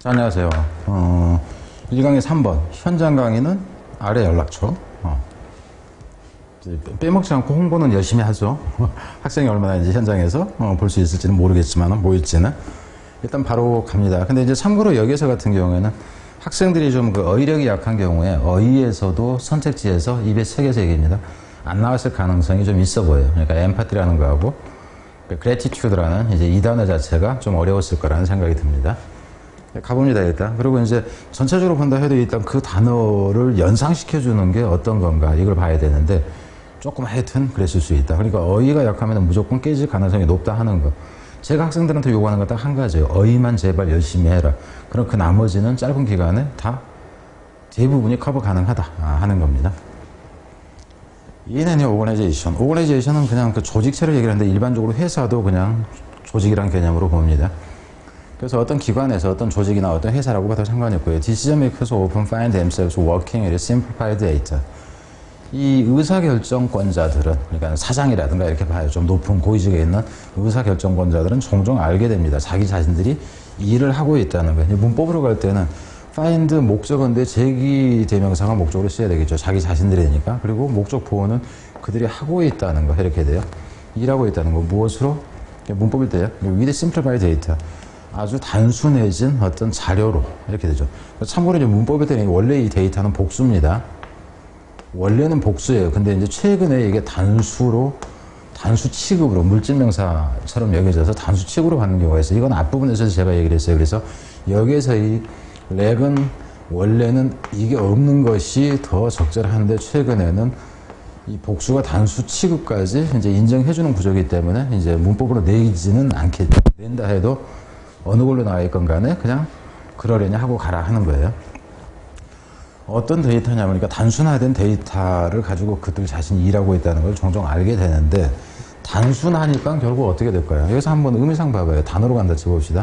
자, 안녕하세요. 1강의 3번 현장 강의는 아래 연락처. 빼먹지 않고 홍보는 열심히 하죠. 학생이 얼마나 이제 현장에서 볼 수 있을지는 모르겠지만 모일지는 일단 바로 갑니다. 근데 이제 참고로 여기서 같은 경우에는 학생들이 좀 그 어휘력이 약한 경우에 어휘에서도 선택지에서 입에 책에서 얘기입니다. 안 나왔을 가능성이 좀 있어 보여요. 그러니까 엠파티라는 거하고 그래티튜드라는 이제 이 단어 자체가 좀 어려웠을 거라는 생각이 듭니다. 가봅니다, 일단. 그리고 이제 전체적으로 본다 해도 일단 그 단어를 연상시켜 주는 게 어떤 건가 이걸 봐야 되는데 조금 하여튼 그랬을 수 있다. 그러니까 어휘가 약하면 무조건 깨질 가능성이 높다 하는 거. 제가 학생들한테 요구하는 건 딱 한 가지예요. 어휘만 제발 열심히 해라. 그럼 그 나머지는 짧은 기간에 다 대부분이 커버 가능하다 하는 겁니다. 이는 오거나이제이션. 오거나이제이션은 그냥 그 조직체를 얘기를 하는데 일반적으로 회사도 그냥 조직이란 개념으로 봅니다. 그래서 어떤 기관에서 어떤 조직이나 어떤 회사라고 봐도 상관이 없고요. Decision makers often find themselves working with simplified data. 이 의사결정권자들은, 그러니까 사장이라든가 이렇게 봐요. 좀 높은 고위직에 있는 의사결정권자들은 종종 알게 됩니다. 자기 자신들이 일을 하고 있다는 거예요. 문법으로 갈 때는 find 목적어인데 제기대명사가 목적으로 써야 되겠죠. 자기 자신들이니까. 그리고 목적 보호는 그들이 하고 있다는 거 이렇게 돼요. 일하고 있다는 거. 무엇으로? 문법일 때요. with simplified data. 아주 단순해진 어떤 자료로 이렇게 되죠. 참고로 이제 문법일 때는 원래 이 데이터는 복수입니다. 원래는 복수예요. 근데 이제 최근에 이게 단수 취급으로 물질명사처럼 여겨져서 단수 취급으로 받는 경우가 있어요. 이건 앞부분에서 제가 얘기를 했어요. 그래서 여기에서 이 렉은 원래는 이게 없는 것이 더 적절한데 최근에는 이 복수가 단수 취급까지 이제 인정해주는 구조이기 때문에 이제 문법으로 내지는 않겠죠. 낸다 해도 어느 걸로 나와 있건 간에 그냥 그러려니 하고 가라 하는 거예요. 어떤 데이터냐면 그러니까 단순화된 데이터를 가지고 그들 자신이 일하고 있다는 걸 종종 알게 되는데 단순하니까 결국 어떻게 될까요? 여기서 한번 의미상 봐봐요. 단어로 간다 쳐봅시다.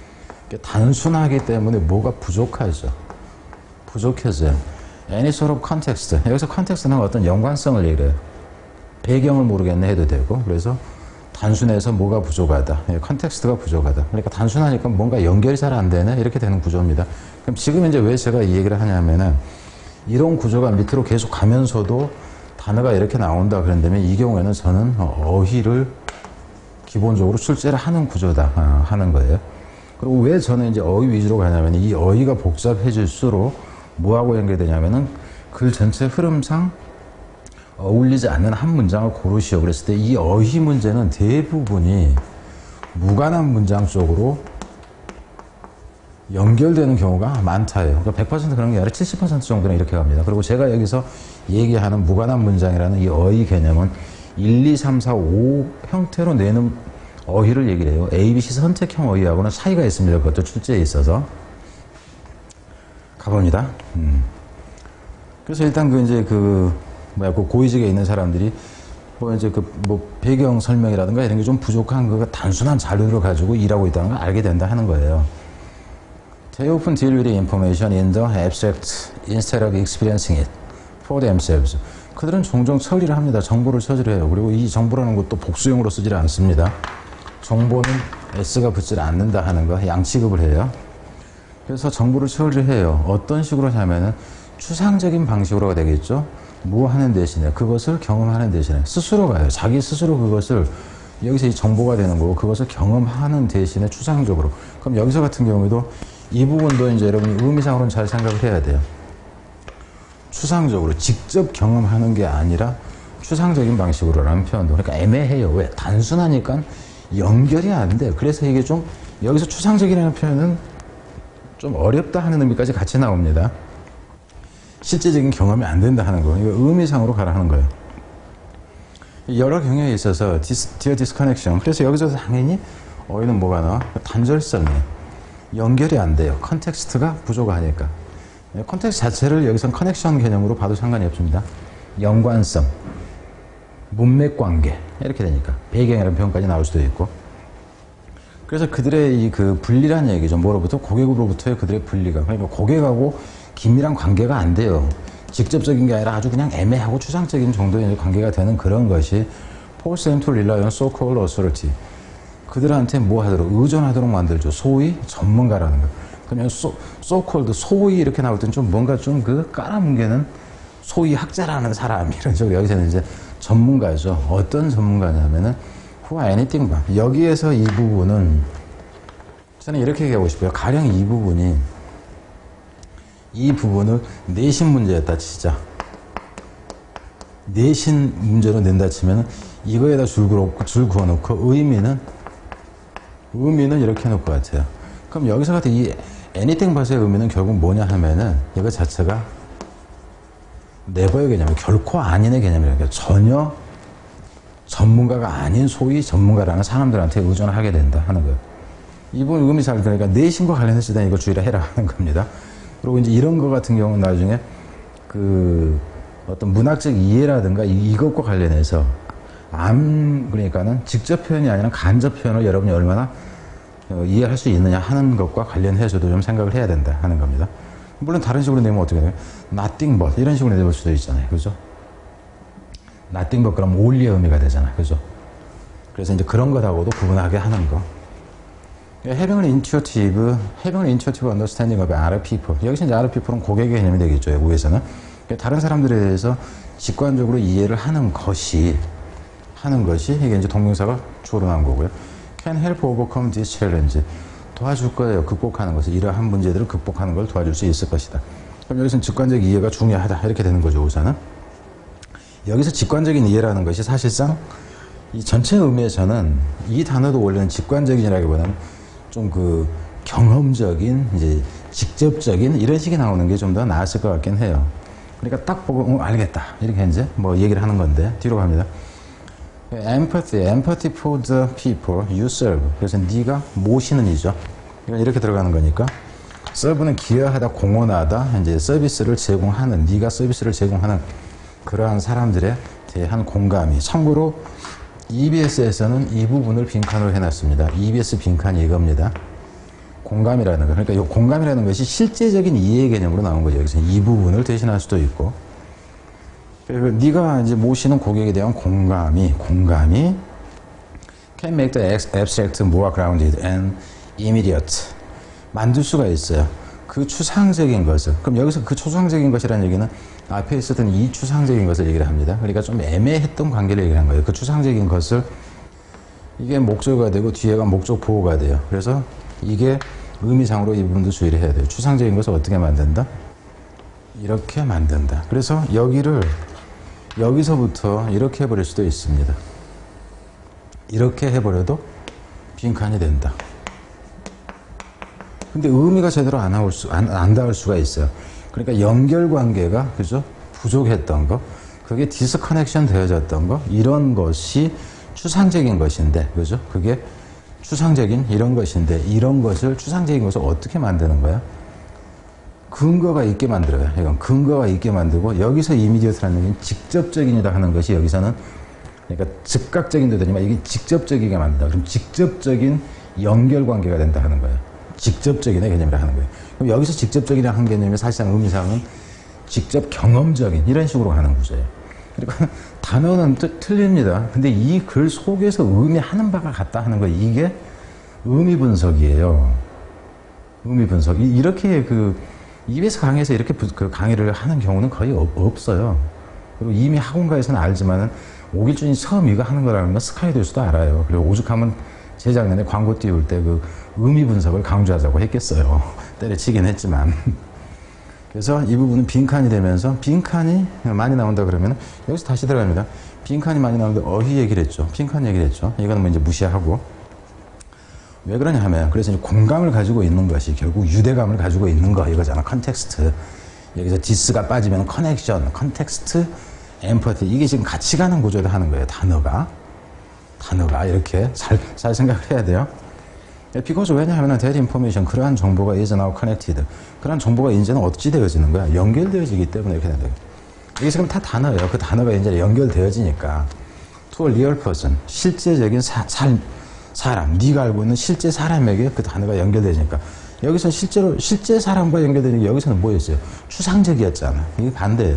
단순하기 때문에 뭐가 부족하죠. 부족해져요. Any sort of context. 여기서 context는 어떤 연관성을 얘기해요. 배경을 모르겠네 해도 되고 그래서 단순해서 뭐가 부족하다. 컨텍스트가 부족하다. 그러니까 단순하니까 뭔가 연결이 잘 안 되네. 이렇게 되는 구조입니다. 그럼 지금 이제 왜 제가 이 얘기를 하냐면은 이런 구조가 밑으로 계속 가면서도 단어가 이렇게 나온다 그런다면 이 경우에는 저는 어휘를 기본적으로 출제를 하는 구조다 하는 거예요. 그리고 왜 저는 이제 어휘 위주로 가냐면 이 어휘가 복잡해질수록 뭐하고 연결되냐면은 글 전체 흐름상 어울리지 않는 한 문장을 고르시오. 그랬을 때 이 어휘 문제는 대부분이 무관한 문장 쪽으로 연결되는 경우가 많다예요. 그러니까 100% 그런 게 아니라 70% 정도는 이렇게 갑니다. 그리고 제가 여기서 얘기하는 무관한 문장이라는 이 어휘 개념은 1, 2, 3, 4, 5 형태로 내는 어휘를 얘기를 해요. A, B, C 선택형 어휘하고는 차이가 있습니다. 그것도 출제에 있어서. 가봅니다. 그래서 일단 그 고위직에 있는 사람들이 배경 설명이라든가 이런 게 좀 부족한 그 단순한 자료를 가지고 일하고 있다는 걸 알게 된다 하는 거예요. They often deal with the information in the abstract instead of experiencing it for themselves. 그들은 종종 처리를 합니다. 정보를 처리를 해요. 그리고 이 정보라는 것도 복수용으로 쓰지를 않습니다. 정보는 S가 붙지 않는다 하는 거 양취급을 해요. 그래서 정보를 처리를 해요. 어떤 식으로 하냐면은 추상적인 방식으로 되겠죠. 뭐 하는 대신에 그것을 경험하는 대신에 스스로 가요. 자기 스스로 그것을 여기서 이 정보가 되는 거고 그것을 경험하는 대신에 추상적으로. 그럼 여기서 같은 경우에도 이 부분도 이제 여러분이 의미상으로는 잘 생각을 해야 돼요. 추상적으로 직접 경험하는 게 아니라 추상적인 방식으로라는 표현도. 그러니까 애매해요. 왜? 단순하니까 연결이 안 돼요. 그래서 이게 좀 여기서 추상적이라는 표현은 좀 어렵다 하는 의미까지 같이 나옵니다. 실제적인 경험이 안 된다 하는 거. 이거 의미상으로 가라 하는 거예요. 여러 경우에 있어서 dear disconnection. 그래서 여기서 당연히 어휘는 뭐가 나와? 단절성이 연결이 안 돼요. 컨텍스트가 부족하니까. 컨텍스트 자체를 여기선 커넥션 개념으로 봐도 상관이 없습니다. 연관성, 문맥관계 이렇게 되니까 배경이라는 표현까지 나올 수도 있고. 그래서 그들의 이 그 분리란 얘기죠. 뭐로부터? 고객으로부터의 그들의 분리가. 그러니까 고객하고 긴밀한 관계가 안 돼요. 직접적인 게 아니라 아주 그냥 애매하고 추상적인 정도의 관계가 되는 그런 것이 force them to rely on so-called authority. 그들한테 뭐 하도록 의존하도록 만들죠. 소위 전문가라는 거. 그냥 so-called 소위 이렇게 나올 땐 좀 뭔가 좀 그 깔아뭉개는 소위 학자라는 사람 이런 식으로 여기서는 이제 전문가죠. 어떤 전문가냐면은 who are anything 봐. 여기에서 이 부분은 저는 이렇게 얘기하고 싶어요. 가령 이 부분을 내신 문제였다 치자. 내신 문제로 낸다 치면 이거에다 줄 그어놓고 의미는 이렇게 놓을 것 같아요. 그럼 여기서 같은 이 anything but의 의미는 결국 뭐냐 하면은 이거 자체가 never의 개념이 결코 아닌의 개념이라는 게 전혀 전문가가 아닌 소위 전문가라는 사람들한테 의존하게 된다 하는 거예요. 이분 의미 잘 들으니까 내신과 관련해서 일단 이거 주의를 해라 하는 겁니다. 그리고 이제 이런 거 같은 경우는 나중에 그 어떤 문학적 이해라든가 이것과 관련해서 그러니까는 직접 표현이 아니라 간접 표현을 여러분이 얼마나 이해할 수 있느냐 하는 것과 관련해서도 좀 생각을 해야 된다 하는 겁니다. 물론 다른 식으로 내면 어떻게 돼요? Nothing but 이런 식으로 내볼 수도 있잖아요. 그죠? Nothing but 그럼 only의 의미가 되잖아요. 그죠? 그래서 이제 그런 것하고도 구분하게 하는 거. Having an intuitive understanding of other people. 여기서 이제 other people은 고객의 개념이 되겠죠. 외국에서는. 다른 사람들에 대해서 직관적으로 이해를 하는 것이 이게 이제 동명사가 주어로 나온 거고요. Can help overcome this challenge. 도와줄 거예요. 극복하는 것을. 이러한 문제들을 극복하는 걸 도와줄 수 있을 것이다. 그럼 여기서는 직관적 이해가 중요하다. 이렇게 되는 거죠. 우선은. 여기서 직관적인 이해라는 것이 사실상 이 전체 의미에서는 이 단어도 원래는 직관적인이라기보다는 좀 그 경험적인, 이제 직접적인 이런 식이 나오는 게 좀 더 나았을 것 같긴 해요. 그러니까 딱 보고 알겠다 이렇게 이제 뭐 얘기를 하는 건데 뒤로 갑니다. Empathy for the people you serve. 그래서 네가 모시는 이죠. 이건 이렇게 들어가는 거니까 serve는 기여하다, 공헌하다, 이제 서비스를 제공하는, 네가 서비스를 제공하는 그러한 사람들에 대한 공감이. 참고로 EBS에서는 이 부분을 빈칸으로 해놨습니다. EBS 빈칸이 이겁니다. 공감이라는 거. 그러니까 이 공감이라는 것이 실제적인 이해 개념으로 나온 거죠. 여기서 이 부분을 대신할 수도 있고. 그리고 네가 이제 모시는 고객에 대한 공감이 can make the abstract more grounded and immediate. 만들 수가 있어요. 그 추상적인 것을. 그럼 여기서 그 추상적인 것이라는 얘기는 앞에 있었던 이 추상적인 것을 얘기를 합니다. 그러니까 좀 애매했던 관계를 얘기를 한 거예요. 그 추상적인 것을 이게 목적어가 되고 뒤에가 목적 보호가 돼요. 그래서 이게 의미상으로 이 부분도 주의를 해야 돼요. 추상적인 것을 어떻게 만든다? 이렇게 만든다. 그래서 여기서부터 이렇게 해버릴 수도 있습니다. 이렇게 해버려도 빈칸이 된다. 근데 의미가 제대로 안 닿을 수가 있어요. 그러니까 연결관계가, 그죠? 부족했던 거, 그게 디스커넥션 되어졌던 거, 이런 것이 추상적인 것인데, 그죠? 그게 추상적인 이런 것인데, 이런 것을, 추상적인 것을 어떻게 만드는 거야? 근거가 있게 만들어요. 이건 근거가 있게 만들고, 여기서 이미디어트라는 얘기는 직접적인이다 하는 것이 여기서는, 그러니까 즉각적인도 되지만 이게 직접적이게 만든다. 그럼 직접적인 연결관계가 된다 하는 거예요. 직접적인의 개념이라 하는 거예요. 그럼 여기서 직접적이라는 한 개념이 사실상 의미상은 직접 경험적인 이런 식으로 가는 구조예요. 그러니까 단어는 틀립니다. 근데 이 글 속에서 의미하는 바가 같다 하는 거, 이게 의미 분석이에요. 의미 분석. 이렇게 그 EBS 강의에서 이렇게 그 강의를 하는 경우는 거의 없어요. 그리고 이미 학원가에서는 알지만은 오길준이 처음 이거 하는 거라는 건 스카이도수도 알아요. 그리고 오죽하면 재작년에 광고 띄울 때 그 의미 분석을 강조하자고 했겠어요. 때려치긴 했지만. 그래서 이 부분은 빈칸이 되면서, 빈칸이 많이 나온다 그러면 여기서 다시 들어갑니다. 빈칸이 많이 나오는데 어휘 얘기를 했죠. 빈칸 얘기를 했죠. 이거는 뭐 이제 무시하고. 왜 그러냐 하면, 그래서 이제 공감을 가지고 있는 것이 결국 유대감을 가지고 있는 거 이거잖아. 컨텍스트. 여기서 디스가 빠지면 커넥션, 컨텍스트, 엠퍼티. 이게 지금 같이 가는 구조를 하는 거예요. 단어가 이렇게 잘 생각을 해야 돼요. because 왜냐하면 that information, 그러한 정보가 is now connected. 그러한 정보가 이제는 어찌 되어지는 거야? 연결되어지기 때문에 이렇게 된다. 이게 지금 다 단어예요. 그 단어가 이제 연결되어지니까 to a real person, 실제적인 사람, 네가 알고 있는 실제 사람에게 그 단어가 연결되니까 여기서는 실제 사람과 연결되니까 여기서는 뭐였어요? 추상적이었잖아. 이게 반대예요.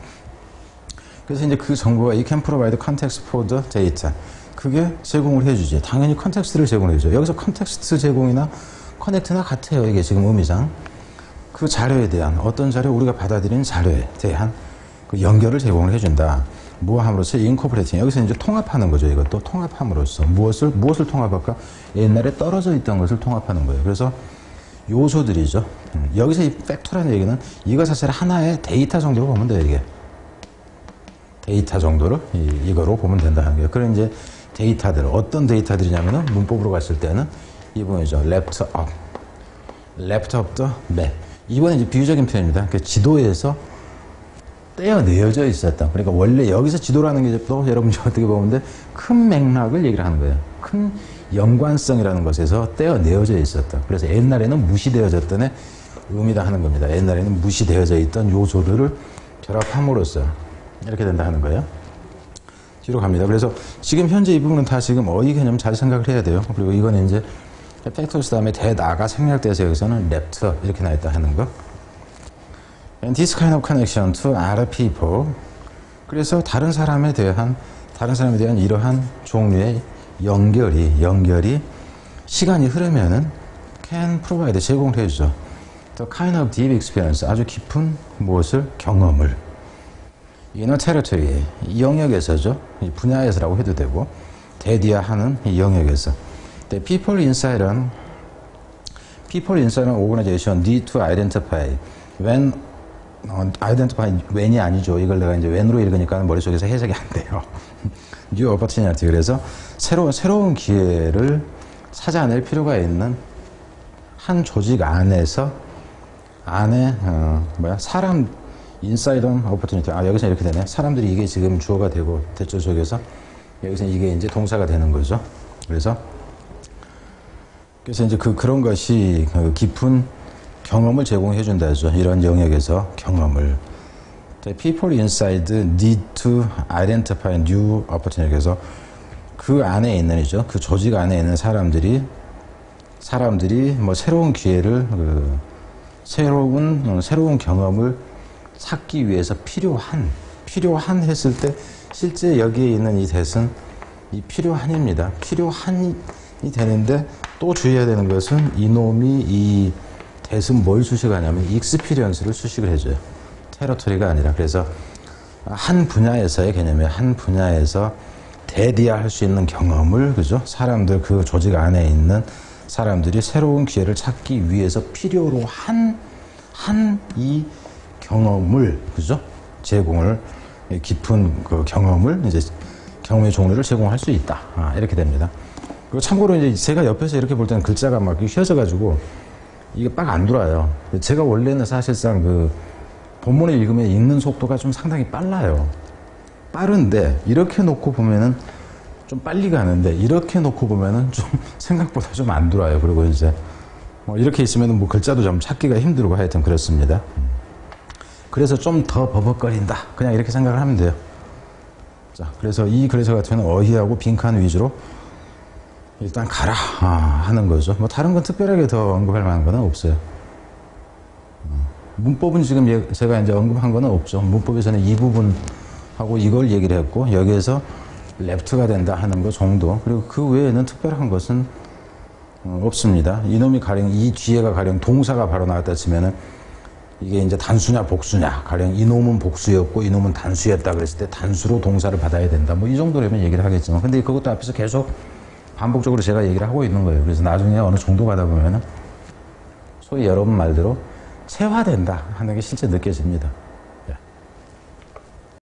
그래서 이제 그 정보가 it can provide context for the data. 그게 제공을 해주지. 당연히 컨텍스트를 제공해주죠. 여기서 컨텍스트 제공이나 커넥트나 같아요. 이게 지금 의미상. 그 자료에 대한, 어떤 자료, 우리가 받아들이는 자료에 대한 그 연결을 제공을 해준다. 무함으로써 인코퍼레이팅. 여기서 이제 통합하는 거죠. 이것도 통합함으로써. 무엇을 통합할까? 옛날에 떨어져 있던 것을 통합하는 거예요. 그래서 요소들이죠. 여기서 이 팩터라는 얘기는 이거 자체를 하나의 데이터 정도로 보면 돼요, 이게. 데이터 정도를 이거로 보면 된다는 거예요. 그런 이제 데이터들, 어떤 데이터들이냐면은 문법으로 갔을 때는 이 부분이죠. left up, left up the map. 이번에 이제 비유적인 표현입니다. 그 지도에서 떼어내어져 있었다. 그러니까 원래 여기서 지도라는 게 또 여러분이 어떻게 보면 큰 맥락을 얘기를 하는 거예요. 큰 연관성이라는 것에서 떼어내어져 있었다. 그래서 옛날에는 무시되어졌던 의미다 하는 겁니다. 옛날에는 무시되어져 있던 요소들을 결합함으로써 이렇게 된다 하는 거예요. 뒤로 갑니다. 그래서 지금 현재 이 부분은 다 지금 어휘 개념 잘 생각을 해야 돼요. 그리고 이거는 이제 팩토스 다음에 대나가 생략돼서 여기서는 left 이렇게 나 있다 하는 거. And this kind of connection to other people. 그래서 다른 사람에 대한 이러한 종류의 연결이 시간이 흐르면은 can provide 제공을 해주죠. The kind of deep experience 아주 깊은 무엇을 경험을 in a territory 이 영역에서죠. 이 분야에서라고 해도 되고 대디아하는 이 영역에서. The people inside는 organization need to identify when identify when이 아니죠. 이걸 내가 이제 when으로 읽으니까 머릿속에서 해석이 안 돼요. new opportunity. 그래서 새로운 기회를 찾아낼 필요가 있는 한 조직 안에서 사람 inside on opportunity. 여기서 이렇게 되네. 사람들이 이게 지금 주어가 되고 대절 속에서 여기서 이게 이제 동사가 되는 거죠. 그래서 이제 그런 것이 깊은 경험을 제공해 준다죠. 이런 영역에서 경험을. People inside need to identify new opportunity. 그래서 그 안에 있는 그 조직 안에 있는 사람들이 뭐 새로운 기회를 새로운 경험을 찾기 위해서 필요한 했을 때 실제 여기에 있는 이 that은 이 필요한입니다. 필요한이 되는데 또 주의해야 되는 것은 이놈이 이 that은 뭘 수식하냐면 experience를 수식을 해줘요. 테러토리가 아니라. 그래서 한 분야에서의 개념이에요. 한 분야에서 대디할 수 있는 경험을, 그죠? 사람들, 그 조직 안에 있는 사람들이 새로운 기회를 찾기 위해서 필요로 한 이 경험을, 그죠? 제공을, 깊은 그 경험을, 이제 경험의 종류를 제공할 수 있다. 이렇게 됩니다. 그리고 참고로 이제 제가 옆에서 이렇게 볼 때는 글자가 막 휘어져가지고 이게 빡 안 돌아요. 제가 원래는 사실상 그 본문을 읽으면 읽는 속도가 좀 상당히 빨라요. 빠른데 이렇게 놓고 보면은 좀 빨리 가는데 이렇게 놓고 보면은 좀 생각보다 좀 안 돌아요. 그리고 이제 뭐 이렇게 있으면은 뭐 글자도 좀 찾기가 힘들고 하여튼 그렇습니다. 그래서 좀 더 버벅거린다. 그냥 이렇게 생각을 하면 돼요. 자, 그래서 이 글에서 같은 경우는 어휘하고 빈칸 위주로 일단 가라 하는 거죠. 뭐 다른 건 특별하게 더 언급할 만한 건 없어요. 문법은 지금 제가 이제 언급한 건 없죠. 문법에서는 이 부분하고 이걸 얘기를 했고 여기에서 레프트가 된다 하는 거 정도. 그리고 그 외에는 특별한 것은 없습니다. 이놈이 가령 이 뒤에가 가령 동사가 바로 나왔다 치면은 이게 이제 단수냐 복수냐. 가령 이놈은 복수였고 이놈은 단수였다 그랬을 때 단수로 동사를 받아야 된다. 뭐 이 정도라면 얘기를 하겠지만 근데 그것도 앞에서 계속 반복적으로 제가 얘기를 하고 있는 거예요. 그래서 나중에 어느 정도 가다 보면은 소위 여러분 말대로 세화된다 하는 게 실제 느껴집니다.